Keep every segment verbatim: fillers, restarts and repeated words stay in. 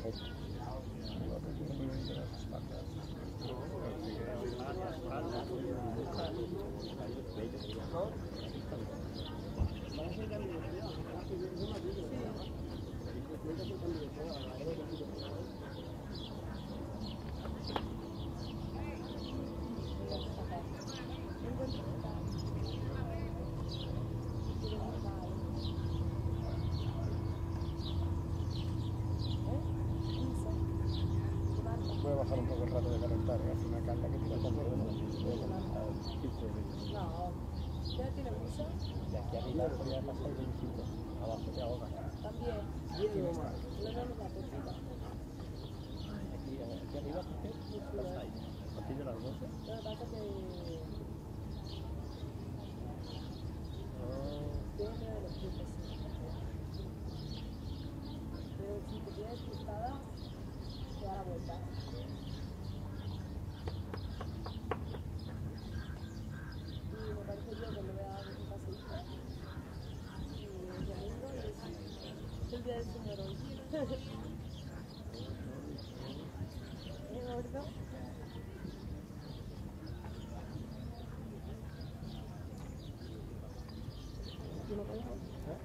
Voy a bajar un poco el rato de calentar, ¿eh? Hace una calda que tira con todo. No, ¿ya tiene mucho? De aquí arriba podría pasar el veinticinco, abajo te ahoga. También. ¿Quién está? Le damos la puerta. Aquí, aquí arriba, ¿por qué? Estás ahí. A partir de las doce. Lo que pasa es que... Dentro de los chicos. Pero si te quedas despistada, te da la vuelta. Y me parece yo que me voy a dar un paseíto. Y el domingo es el día del señor hoy. ¿Es gordo? ¿Tú no conoces?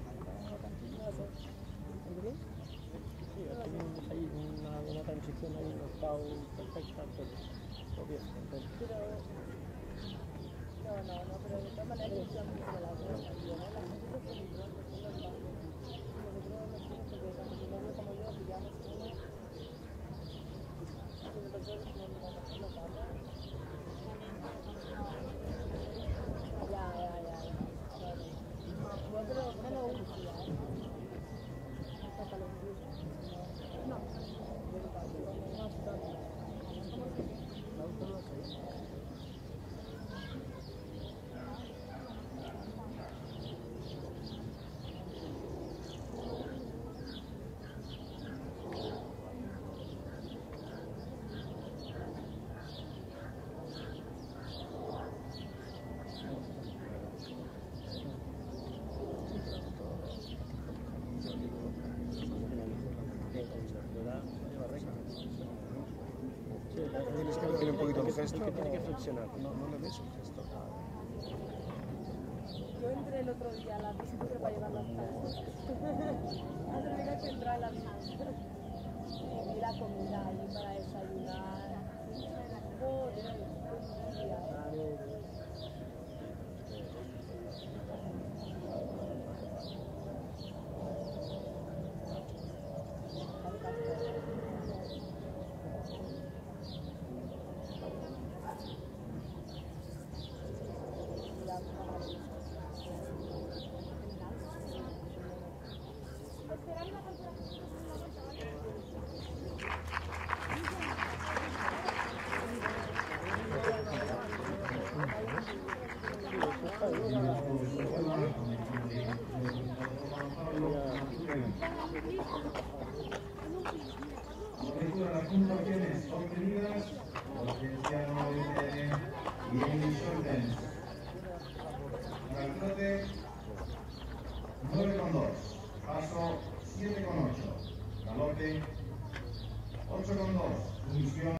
Sí, aquí hay una, una transición ahí, un octavo perfecta, pero todo bien, contento. Pero... No, no, no, pero de todas maneras yo estoy mucho de la cosa, tío, ¿no? La gente se fue muy pronto, son los bancos. Nosotros nos fuimos porque tanto mi novio como yo pillamos uno. Y nosotros no nos vamos a los bancos. Ya, ya, ya, ya. Bueno, pero no lo uso ya, ¿eh? Hasta los días. No. Tienes que ver un poquito el gesto, que tiene que flexionar, no, no le ves el gesto. Yo entré el otro día a la bicicleta para llevar las cosas. Antes de que entrar a la bicicleta. Y vi la comida ahí para desayunar. Joder, qué día. Las puntuaciones obtenidas por la agencia y Emily Dance. Para el trote, nueve coma dos, paso siete coma ocho, galope ocho coma dos, función